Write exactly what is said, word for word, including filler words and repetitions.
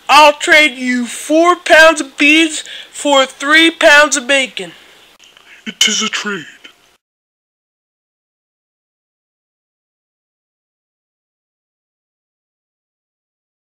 I'll trade you four pounds of beans for three pounds of bacon. It is a trade.